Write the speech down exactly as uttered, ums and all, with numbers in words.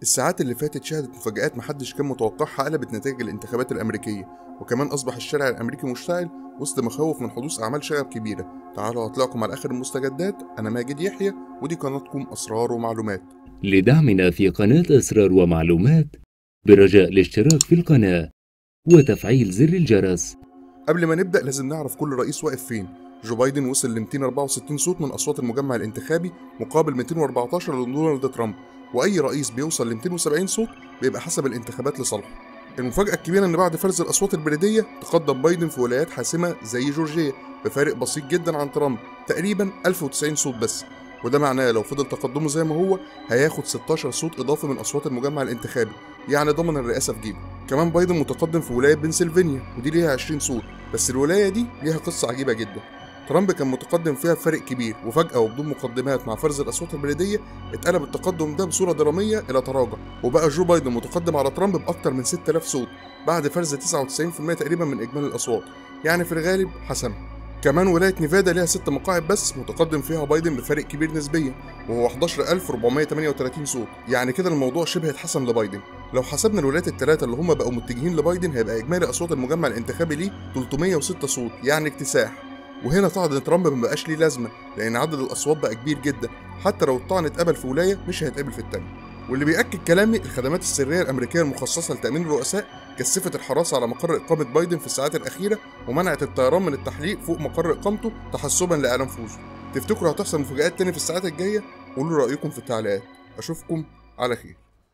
الساعات اللي فاتت شهدت مفاجآت محدش كان متوقعها قلبت نتائج الانتخابات الأمريكية، وكمان أصبح الشارع الأمريكي مشتعل وسط مخاوف من حدوث أعمال شغب كبيرة. تعالوا هطلعكم على آخر المستجدات. أنا ماجد يحيى ودي قناتكم أسرار ومعلومات. لدعمنا في قناة أسرار ومعلومات برجاء الاشتراك في القناة وتفعيل زر الجرس. قبل ما نبدأ لازم نعرف كل رئيس واقف فين. جو بايدن وصل ل مئتين وأربعة وستين صوت من أصوات المجمع الانتخابي مقابل مئتين وأربعتاشر لدونالد ترامب، وأي رئيس بيوصل ل مئتين وسبعين صوت بيبقى حسب الانتخابات لصالحه. المفاجأة الكبيرة إن بعد فرز الأصوات البريدية تقدم بايدن في ولايات حاسمة زي جورجيا بفارق بسيط جدا عن ترامب، تقريبا ألف وتسعين صوت بس، وده معناه لو فضل تقدمه زي ما هو هياخد ستاشر صوت إضافي من أصوات المجمع الانتخابي، يعني ضمن الرئاسة في جيبه. كمان بايدن متقدم في ولاية بنسلفانيا ودي ليها عشرين صوت، بس الولاية دي ليها قصة عجيبة جدا. ترامب كان متقدم فيها بفرق كبير، وفجأة وبدون مقدمات مع فرز الأصوات البريدية اتقلب التقدم ده بصورة درامية إلى تراجع، وبقى جو بايدن متقدم على ترامب بأكتر من ستة آلاف صوت بعد فرز تسعة وتسعين بالمئة تقريبا من إجمالي الأصوات، يعني في الغالب حسم. كمان ولاية نيفادا ليها ست مقاعد بس متقدم فيها بايدن بفرق كبير نسبيا وهو أحد عشر ألف وأربعمئة وثمانية وثلاثين صوت، يعني كده الموضوع شبه اتحسم لبايدن. لو حسبنا الولايات الثلاثة اللي هم بقوا متجهين لبايدن هيبقى إجمالي أصوات المجمع الانتخابي ليه ثلاثمئة وستة صوت، يعني اكتساح. وهنا طعن ترامب مبقاش ليه لازمة لأن عدد الأصوات بقى كبير جدا، حتى لو الطعن اتقبل في ولاية مش هيتقبل في التانية. واللي بيأكد كلامي الخدمات السرية الأمريكية المخصصة لتأمين الرؤساء كثفت الحراسة على مقر إقامة بايدن في الساعات الأخيرة ومنعت الطيران من التحليق فوق مقر إقامته تحسبا لإعلان فوزه. تفتكروا هتحصل مفاجآت تاني في الساعات الجاية؟ قولوا رأيكم في التعليقات. أشوفكم على خير.